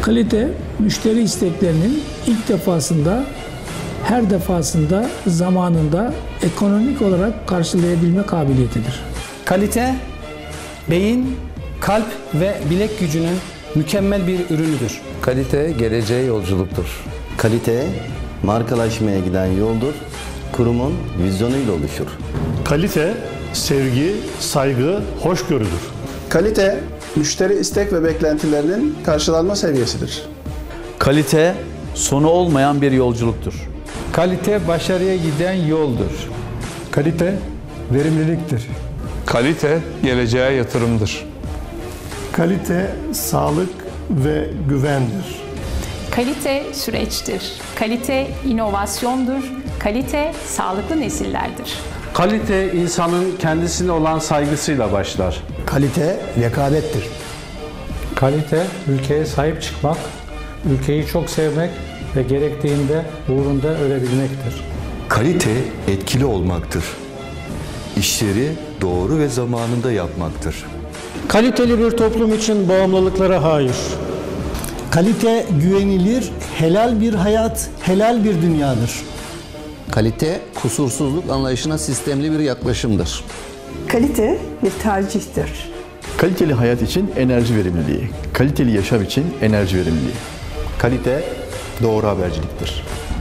Kalite, müşteri isteklerinin ilk defasında, her defasında, zamanında ekonomik olarak karşılayabilme kabiliyetidir. Kalite, beyin, kalp ve bilek gücünün mükemmel bir ürünüdür. Kalite, geleceğe yolculuktur. Kalite, markalaşmaya giden yoldur, kurumun vizyonuyla oluşur. Kalite, sevgi, saygı, hoşgörüdür. Kalite, müşteri istek ve beklentilerinin karşılanma seviyesidir. Kalite, sonu olmayan bir yolculuktur. Kalite, başarıya giden yoldur. Kalite, verimliliktir. Kalite, geleceğe yatırımdır. Kalite, sağlık ve güvendir. Kalite süreçtir. Kalite inovasyondur. Kalite sağlıklı nesillerdir. Kalite insanın kendisine olan saygısıyla başlar. Kalite rekabettir. Kalite, ülkeye sahip çıkmak, ülkeyi çok sevmek ve gerektiğinde uğrunda ölebilmektir. Kalite, etkili olmaktır. İşleri doğru ve zamanında yapmaktır. Kaliteli bir toplum için bağımlılıklara hayır. Kalite, güvenilir, helal bir hayat, helal bir dünyadır. Kalite, kusursuzluk anlayışına sistemli bir yaklaşımdır. Kalite bir tercihtir. Kaliteli hayat için enerji verimliliği, kaliteli yaşam için enerji verimliliği. Kalite, doğru haberciliktir.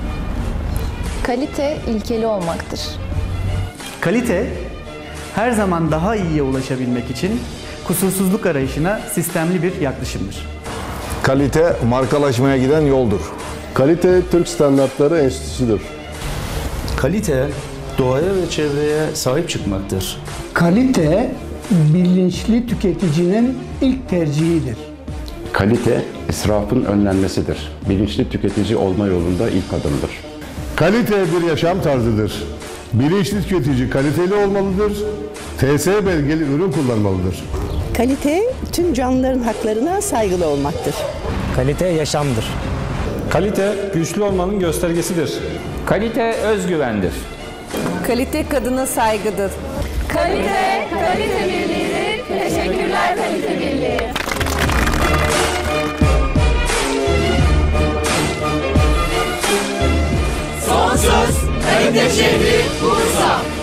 Kalite, ilkeli olmaktır. Kalite, her zaman daha iyiye ulaşabilmek için kusursuzluk arayışına sistemli bir yaklaşımdır. Kalite, markalaşmaya giden yoldur. Kalite, Türk Standartları Enstitüsü'dür. Kalite, doğaya ve çevreye sahip çıkmaktır. Kalite, bilinçli tüketicinin ilk tercihidir. Kalite, israfın önlenmesidir. Bilinçli tüketici olma yolunda ilk adımdır. Kalite bir yaşam tarzıdır. Bilinçli tüketici kaliteli olmalıdır. TS belgeli ürün kullanmalıdır. Kalite, tüm canlıların haklarına saygılı olmaktır. Kalite yaşamdır. Kalite, güçlü olmanın göstergesidir. Kalite, özgüvendir. Kalite, kadına saygıdır. Kalite, kalite birliğidir. Teşekkürler kalite birliği. Son söz, kalite şehri Bursa.